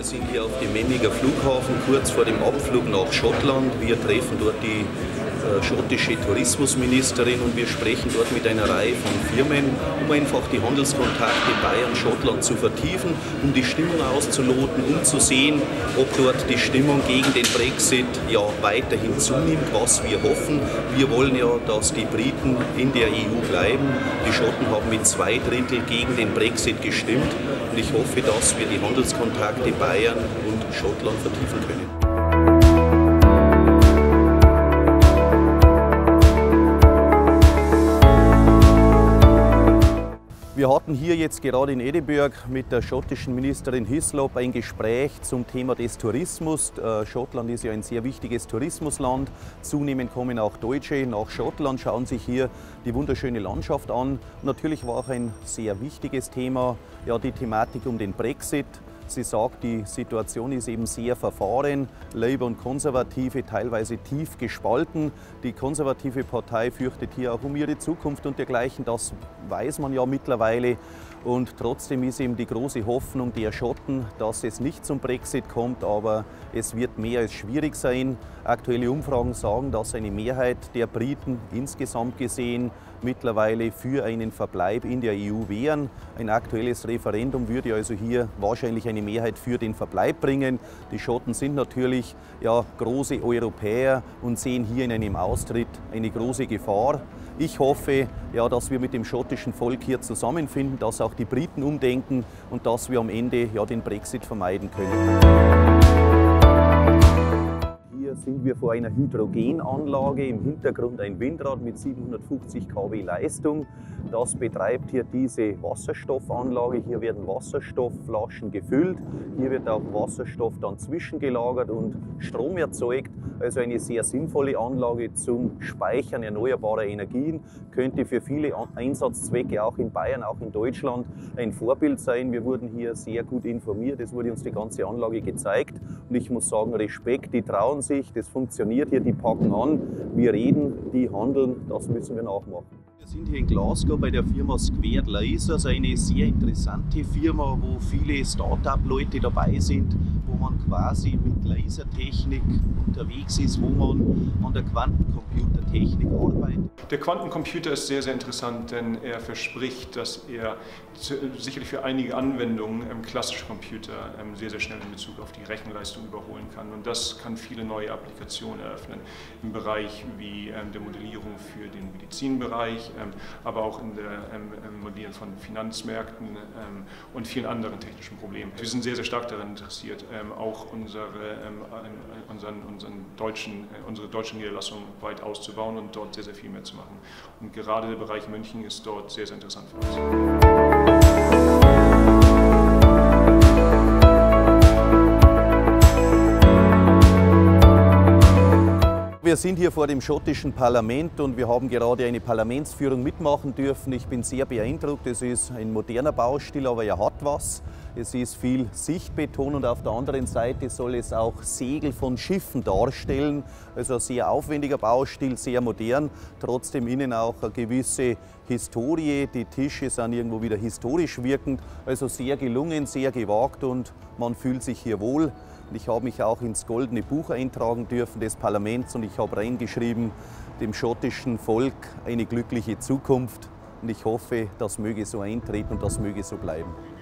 sind hier auf dem Memminger Flughafen, kurz vor dem Abflug nach Schottland. Wir treffen dort die schottische Tourismusministerin und wir sprechen dort mit einer Reihe von Firmen, um einfach die Handelskontakte Bayern-Schottland zu vertiefen, um die Stimmung auszuloten, um zu sehen, ob dort die Stimmung gegen den Brexit ja weiterhin zunimmt, was wir hoffen. Wir wollen ja, dass die Briten in der EU bleiben. Die Schotten haben mit 2/3 gegen den Brexit gestimmt und ich hoffe, dass wir die Handelskontakte Bayern und Schottland vertiefen können. Wir hatten hier jetzt gerade in Edinburgh mit der schottischen Ministerin Hislop ein Gespräch zum Thema des Tourismus. Schottland ist ja ein sehr wichtiges Tourismusland. Zunehmend kommen auch Deutsche nach Schottland, schauen sich hier die wunderschöne Landschaft an. Natürlich war auch ein sehr wichtiges Thema ja, die Thematik um den Brexit. Sie sagt, die Situation ist eben sehr verfahren, Labour und Konservative teilweise tief gespalten. Die konservative Partei fürchtet hier auch um ihre Zukunft und dergleichen, das weiß man ja mittlerweile. Und trotzdem ist eben die große Hoffnung der Schotten, dass es nicht zum Brexit kommt, aber es wird mehr als schwierig sein. Aktuelle Umfragen sagen, dass eine Mehrheit der Briten insgesamt gesehen mittlerweile für einen Verbleib in der EU wären. Ein aktuelles Referendum würde also hier wahrscheinlich eine Mehrheit für den Verbleib bringen. Die Schotten sind natürlich ja, große Europäer und sehen hier in einem Austritt eine große Gefahr. Ich hoffe, ja, dass wir mit dem schottischen Volk hier zusammenfinden, dass auch die Briten umdenken und dass wir am Ende ja, den Brexit vermeiden können. Hier sind wir vor einer Hydrogenanlage, im Hintergrund ein Windrad mit 750 kW Leistung. Das betreibt hier diese Wasserstoffanlage. Hier werden Wasserstoffflaschen gefüllt. Hier wird auch Wasserstoff dann zwischengelagert und Strom erzeugt. Also eine sehr sinnvolle Anlage zum Speichern erneuerbarer Energien. Könnte für viele Einsatzzwecke auch in Bayern, auch in Deutschland ein Vorbild sein. Wir wurden hier sehr gut informiert. Es wurde uns die ganze Anlage gezeigt. Und ich muss sagen, Respekt, die trauen sich, das funktioniert hier, die packen an. Wir reden, die handeln, das müssen wir nachmachen. Wir sind hier in Glasgow bei der Firma Squared Lasers, eine sehr interessante Firma, wo viele Start-up-Leute dabei sind, wo man quasi mit Lasertechnik unterwegs ist, wo man an der Quantencomputertechnik arbeitet. Der Quantencomputer ist sehr, sehr interessant, denn er verspricht, dass er sicherlich für einige Anwendungen klassische Computer sehr, sehr schnell in Bezug auf die Rechenleistung überholen kann. Und das kann viele neue Applikationen eröffnen im Bereich wie der Modellierung für den Medizinbereich, aber auch in der Modellierung von Finanzmärkten und vielen anderen technischen Problemen. Wir sind sehr, sehr stark daran interessiert, auch unsere deutsche Niederlassung weit auszubauen und dort sehr, sehr viel mehr zu machen. Und gerade der Bereich München ist dort sehr, sehr interessant für uns. Wir sind hier vor dem schottischen Parlament und wir haben gerade eine Parlamentsführung mitmachen dürfen. Ich bin sehr beeindruckt. Es ist ein moderner Baustil, aber er hat was. Es ist viel Sichtbeton und auf der anderen Seite soll es auch Segel von Schiffen darstellen. Also ein sehr aufwendiger Baustil, sehr modern, trotzdem innen auch eine gewisse Historie. Die Tische sind irgendwo wieder historisch wirkend, also sehr gelungen, sehr gewagt und man fühlt sich hier wohl. Ich habe mich auch ins Goldene Buch eintragen dürfen des Parlaments und ich habe reingeschrieben, dem schottischen Volk eine glückliche Zukunft. Und ich hoffe, das möge so eintreten und das möge so bleiben.